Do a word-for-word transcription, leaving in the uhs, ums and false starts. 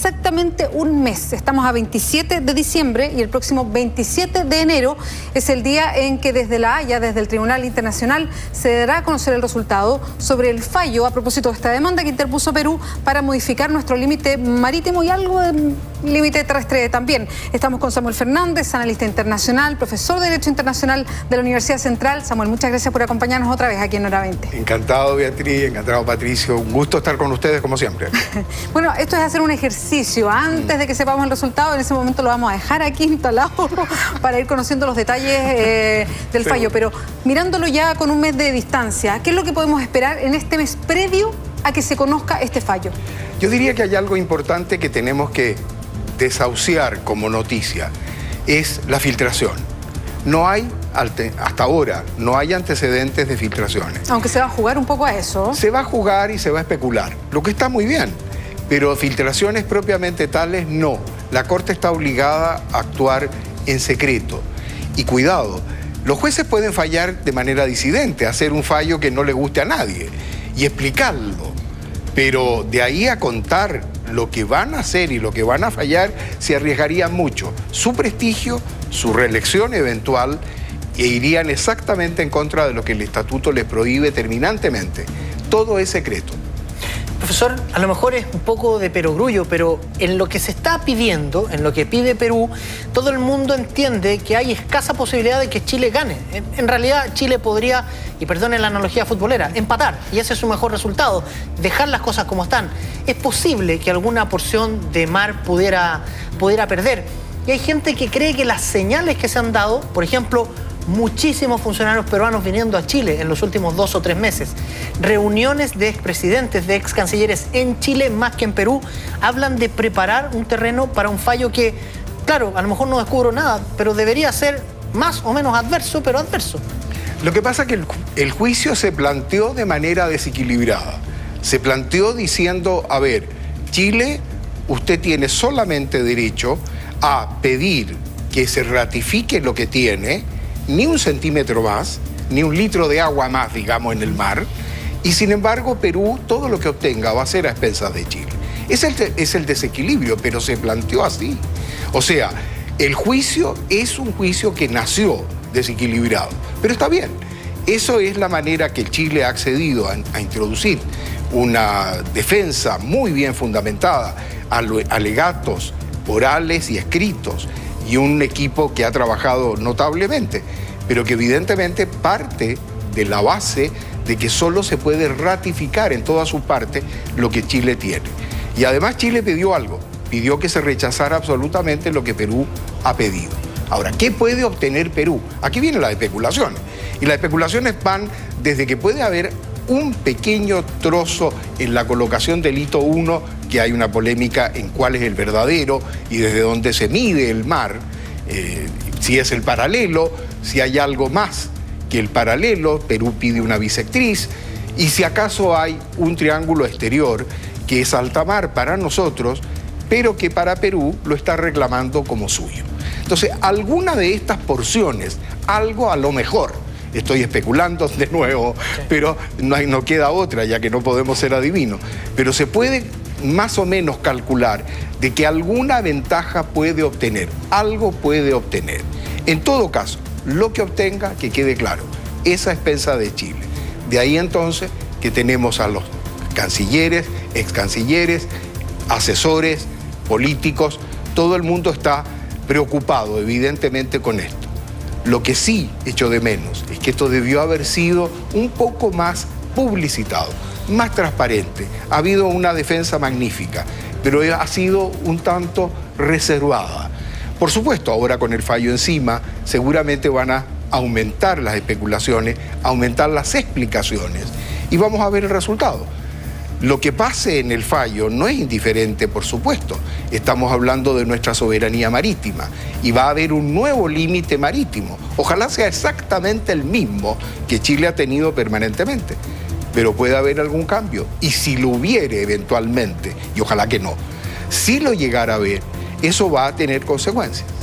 exactamente un mes. Estamos a veintisiete de diciembre y el próximo veintisiete de enero es el día en que desde La Haya, desde el Tribunal Internacional, se dará a conocer el resultado sobre el fallo a propósito de esta demanda que interpuso Perú para modificar nuestro límite marítimo y algo de límite terrestre también. Estamos con Samuel Fernández, analista internacional, profesor de Derecho Internacional de la Universidad Central. Samuel, muchas gracias por acompañarnos otra vez aquí en Hora veinte. Encantado, Beatriz, encantado, Patricio. Un gusto estar con ustedes, como siempre. Bueno, esto es hacer un ejercicio. Antes mm. de que sepamos el resultado, en ese momento lo vamos a dejar aquí instalado para ir conociendo los detalles eh, del sí. fallo. Pero mirándolo ya con un mes de distancia, ¿qué es lo que podemos esperar en este mes previo a que se conozca este fallo? Yo diría que hay algo importante que tenemos que desahuciar como noticia, es la filtración. No hay, hasta ahora, no hay antecedentes de filtraciones. Aunque se va a jugar un poco a eso. Se va a jugar y se va a especular, lo que está muy bien, pero filtraciones propiamente tales, no. La Corte está obligada a actuar en secreto. Y cuidado, los jueces pueden fallar de manera disidente, hacer un fallo que no le guste a nadie y explicarlo. Pero de ahí a contar lo que van a hacer y lo que van a fallar, se arriesgarían mucho. Su prestigio, su reelección eventual, e irían exactamente en contra de lo que el estatuto les prohíbe terminantemente. Todo es secreto. Profesor, a lo mejor es un poco de perogrullo, pero en lo que se está pidiendo, en lo que pide Perú, todo el mundo entiende que hay escasa posibilidad de que Chile gane. En, en realidad, Chile podría, y perdonen la analogía futbolera, empatar, y ese es su mejor resultado, dejar las cosas como están. Es posible que alguna porción de mar pudiera, pudiera perder. Y hay gente que cree que las señales que se han dado, por ejemplo, muchísimos funcionarios peruanos viniendo a Chile en los últimos dos o tres meses. Reuniones de expresidentes, de ex cancilleres en Chile más que en Perú, hablan de preparar un terreno para un fallo que, claro, a lo mejor no descubro nada, pero debería ser más o menos adverso, pero adverso. Lo que pasa es que el, el juicio se planteó de manera desequilibrada. Se planteó diciendo, a ver, Chile, usted tiene solamente derecho a pedir que se ratifique lo que tiene, ni un centímetro más, ni un litro de agua más, digamos, en el mar, y sin embargo Perú todo lo que obtenga va a ser a expensas de Chile. Es el, es el desequilibrio, pero se planteó así. O sea, el juicio es un juicio que nació desequilibrado, pero está bien. Eso es la manera que Chile ha accedido a, a introducir una defensa muy bien fundamentada, alegatos orales y escritos, y un equipo que ha trabajado notablemente, pero que evidentemente parte de la base de que solo se puede ratificar en toda su parte lo que Chile tiene. Y además Chile pidió algo, pidió que se rechazara absolutamente lo que Perú ha pedido. Ahora, ¿qué puede obtener Perú? Aquí vienen las especulaciones, y las especulaciones van desde que puede haber un pequeño trozo en la colocación del hito uno, que hay una polémica en cuál es el verdadero y desde dónde se mide el mar, eh, si es el paralelo, si hay algo más que el paralelo, Perú pide una bisectriz, y si acaso hay un triángulo exterior que es alta mar para nosotros, pero que para Perú lo está reclamando como suyo. Entonces, alguna de estas porciones, algo a lo mejor, estoy especulando de nuevo, sí. pero no, hay, no queda otra, ya que no podemos ser adivinos. Pero se puede más o menos calcular de que alguna ventaja puede obtener, algo puede obtener. En todo caso, lo que obtenga, que quede claro, es a expensa de Chile. De ahí entonces que tenemos a los cancilleres, ex cancilleres, asesores, políticos, todo el mundo está preocupado evidentemente con esto. Lo que sí echo de menos es que esto debió haber sido un poco más publicitado, más transparente. Ha habido una defensa magnífica, pero ha sido un tanto reservada. Por supuesto, ahora con el fallo encima, seguramente van a aumentar las especulaciones, aumentar las explicaciones, y vamos a ver el resultado. Lo que pase en el fallo no es indiferente, por supuesto. Estamos hablando de nuestra soberanía marítima y va a haber un nuevo límite marítimo. Ojalá sea exactamente el mismo que Chile ha tenido permanentemente, pero puede haber algún cambio. Y si lo hubiere eventualmente, y ojalá que no, si lo llegara a ver, eso va a tener consecuencias.